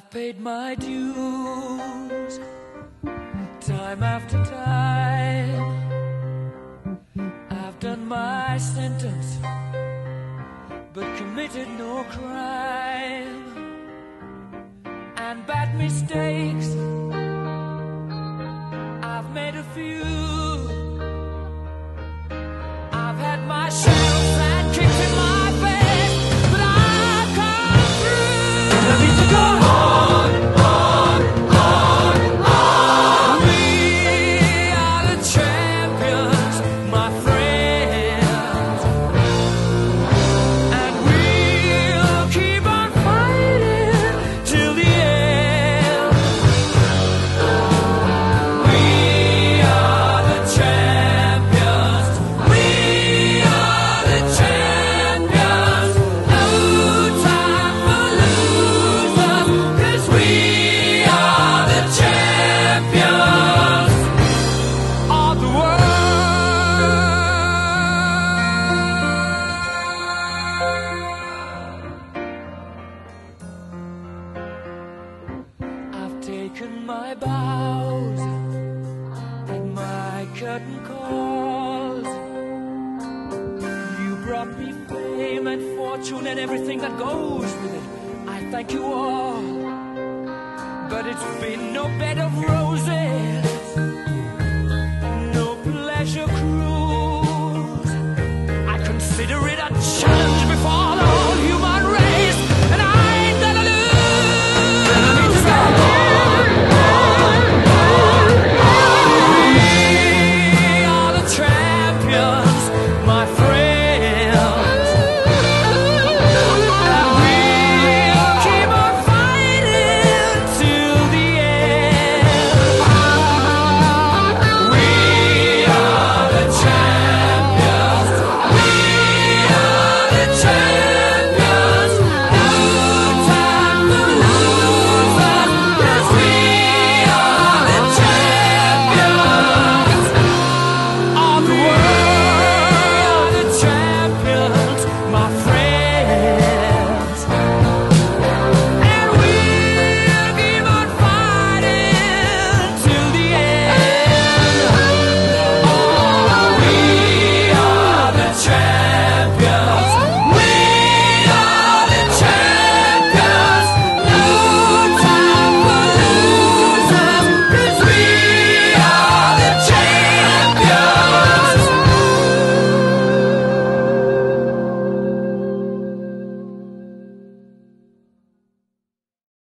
paid my dues time after time. I've done my sentence but committed no crime. And bad mistakes I've made a few. I've had my share of bad kicks in my face, but I've come through. Let me to go on, on, on, on. We are the champions, my friends, and we'll keep on fighting till the end. We are the champions. We are the champions. No time for losers, 'cause we are the champions of the world. I've taken my bows and my curtain calls. You brought me fame and fortune and everything that goes with it. I thank you all, but it's been no bed of roses.